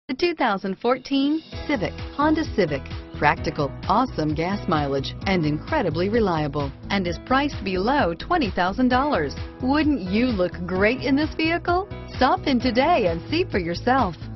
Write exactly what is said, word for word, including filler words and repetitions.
The two thousand fourteen Civic, Honda Civic. Practical, awesome gas mileage, and incredibly reliable, and is priced below twenty thousand dollars. Wouldn't you look great in this vehicle? Stop in today and see for yourself.